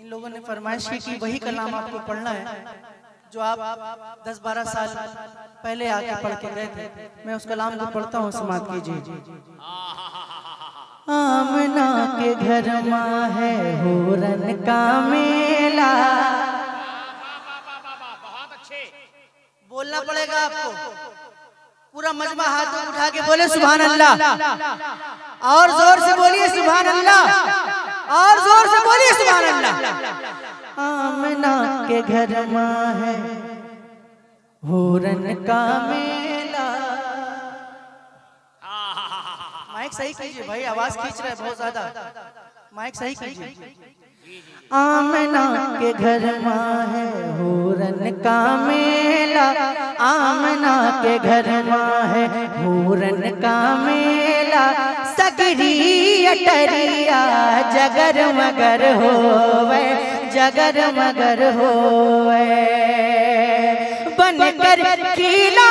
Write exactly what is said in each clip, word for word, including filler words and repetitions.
इन लोगों ने फरमाइश की कि वही कलाम आपको पढ़ना है जो आप दस बारह साल पहले आके पढ़ के गए थे। मैं उस कलाम को पढ़ता हूँ, समाप्त कीजिए। आमना के घर माँ है होरन का मेला। बहुत अच्छे। बोलना पड़ेगा आपको, पूरा मजमा हाथ उठा के बोले सुभान अल्लाह, और जोर से बोलिए सुभान अल्लाह, और जोर से बोलिए सुभान अल्लाह। आमना के घर माँ है होरन का मेला। माइक सही कीजिए भाई, आवाज खींच रहा है बहुत ज्यादा, माइक सही कीजिए। आमना के घर माँ है होरन का मेला, आमना के घर माँ है होरन का मेला। सगरी अटरिया जगर मगर होवे, जगर मगर होवे, बनकर खिला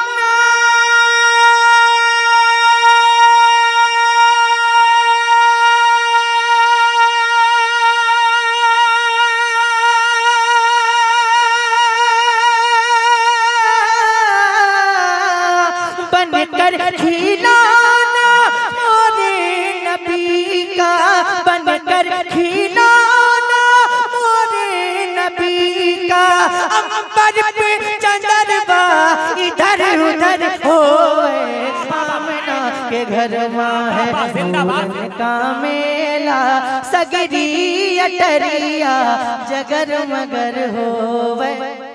खिलाना मोरे नबी का, बनकर खिलाना मोरे नबी का। अंबर पे चंद्रमा इधर उधर होए, आमना के घर माँ है होरन का मेला। सगरी अटरिया जगर मगर होवे।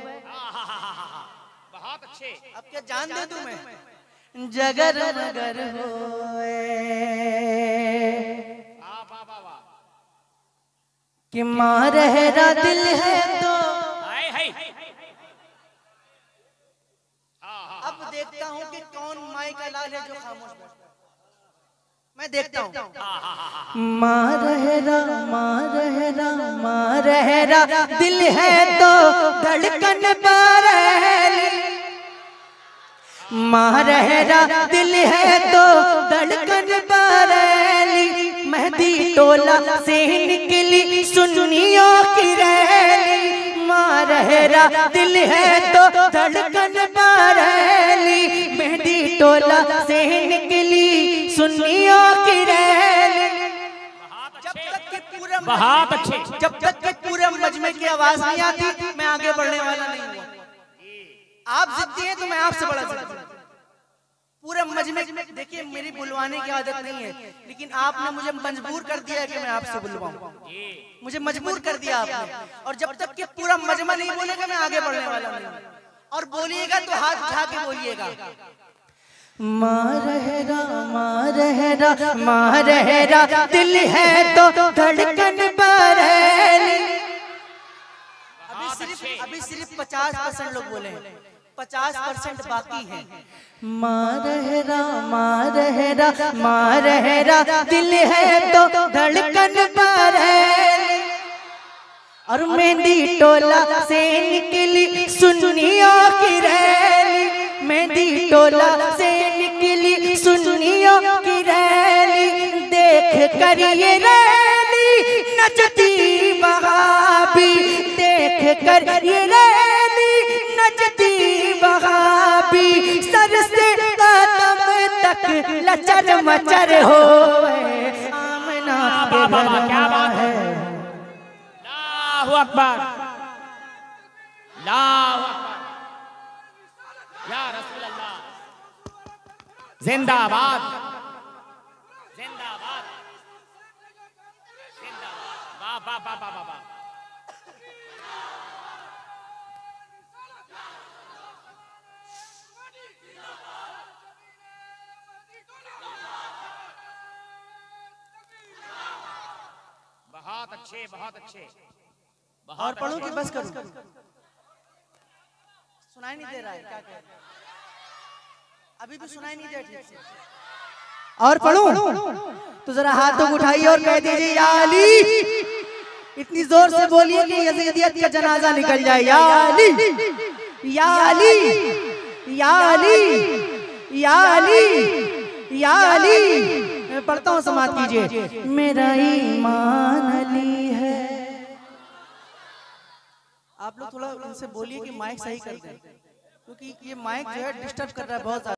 बहुत अच्छे। अब क्या जान दे दूं मैं, जगर मगर होए कि माँ रहरा दिल है तो। अब देखता हूँ कि कौन माई का लाल है जो खामोश बैठता है। मैं देखता हूँ। माँ रहरा माँ रहरा माँ रहरा दिल है तो धड़कन बरेली। माँ रहरा दिल है तो धड़कन बरेली। मेहंदी टोला से निकली सुन्नियों की रैली। माँ रहरा दिल है तो धड़कन बरेली। मेहंदी टोला से निकली सुन्नियों की रैली। जब तक कि पूरे बहुत अच्छे। जब तक कि पूरे मजमे की आवाज नहीं आती मैं आगे बढ़ने वाला नहीं हूँ। आप जिद्दी हैं तो मैं आपसे बड़ा जिद्दी हूं। पूरे मजमे देखिए, मेरी बुलवाने की आदत नहीं है, लेकिन आपने मुझे मजबूर कर दिया कि मैं आपसे बुलवाऊं। मुझे मजबूर कर दिया आपने, और जब तक कि पूरा मजमा नहीं बोलेगा मैं आगे बढ़ने वाला नहीं। और बोलिएगा तो हाथ उठा के बोलिएगा। माँ रहरा माँ रहरा माँ रहरा दिल है तो धड़कन बरेली। अभी सिर्फ अभी सिर्फ पचास परसेंट लोग बोले, पचास परसेंट बाकी है। माँ रहरा माँ रहरा माँ रहरा दिल है तो धड़कन बरेली। और मेहंदी टोला से निकली सुन्नियों की रैली। मेहंदी टोला से निकली सुन्नियों की रैली। देख कर ये रैली नचती वहाबी, देख कर ये रैली नचती वहाबी। सर से कदम तक लचर मचर होए, आमना के घर क्या बात है। अल्लाहु अकबर, अल्लाहु अकबर, या रसूल अल्लाह, जिंदाबाद जिंदाबाद जिंदाबाद। वाह वाह वाह वाह वाह। बहुत अच्छे बहुत अच्छे। और पढ़ूं कि बस करूं? सुनाई नहीं दे रहा है क्या कह रहे हैं? अभी भी सुनाई नहीं दे रहा ठीक से। और पढ़ूं तो जरा हाथ तो उठाइए और कह दीजिए या अली। इतनी जोर से बोलिए कि यजीदियत का जनाजा निकल जाए। या अली या अली या अली या अली या अली। मैं पढ़ता हूँ, समाप्त कीजिए। मेरा ईमान अली है, आप लोग थोड़ा इनसे बोलिए कि माइक सही कर दें, क्योंकि ये माइक जो है डिस्टर्ब कर रहा है बहुत ज्यादा।